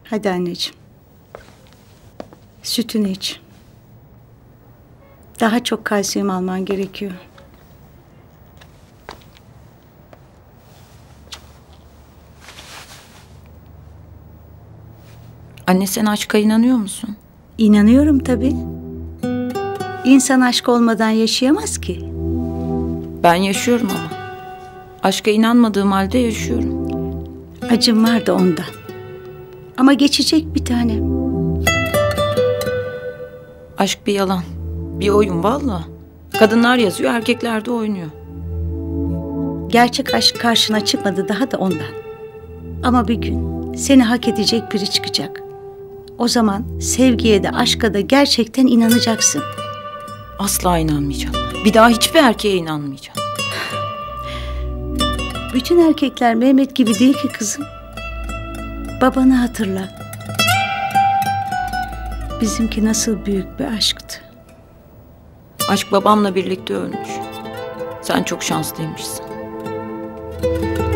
Hadi anneciğim. Sütünü iç. Daha çok kalsiyum alman gerekiyor. Anne, sen aşka inanıyor musun? İnanıyorum tabii. İnsan aşk olmadan yaşayamaz ki. Ben yaşıyorum ama. Aşka inanmadığım halde yaşıyorum. Acım var da ondan. Ama geçecek bir tanem. Aşk bir yalan. Bir oyun valla. Kadınlar yazıyor, erkekler de oynuyor. Gerçek aşk karşına çıkmadı daha da ondan. Ama bir gün seni hak edecek biri çıkacak. O zaman sevgiye de aşka da gerçekten inanacaksın. Asla inanmayacağım. Bir daha hiçbir erkeğe inanmayacağım. Bütün erkekler Mehmet gibi değil ki kızım. Babanı hatırla. Bizimki nasıl büyük bir aşktı. Aşk babamla birlikte ölmüş. Sen çok şanslıymışsın.